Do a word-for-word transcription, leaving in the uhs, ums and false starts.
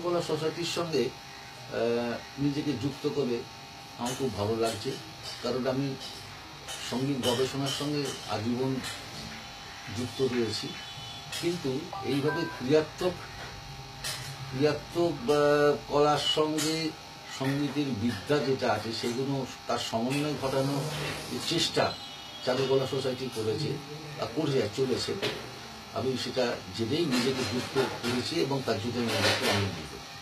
চারুকলা সোসাইটির সঙ্গে নিজেকে যুক্ত করে আমার খুব ভালো লাগছে, কারণ আমি সঙ্গীত গবেষণার সঙ্গে আজীবন যুক্ত রয়েছি। কিন্তু এইভাবে ক্রিয়াত্মক ক্রিয়াত্মক কলার সঙ্গে সঙ্গীতের বিদ্যা যেটা আছে সেগুলো তার সমন্বয় ঘটানোর চেষ্টা চারুকলা সোসাইটি করেছে বা করে চলেছে। আমি সেটা জেনেই নিজেকে যুক্ত করেছি এবং তার জন্য আমি আনন্দিত।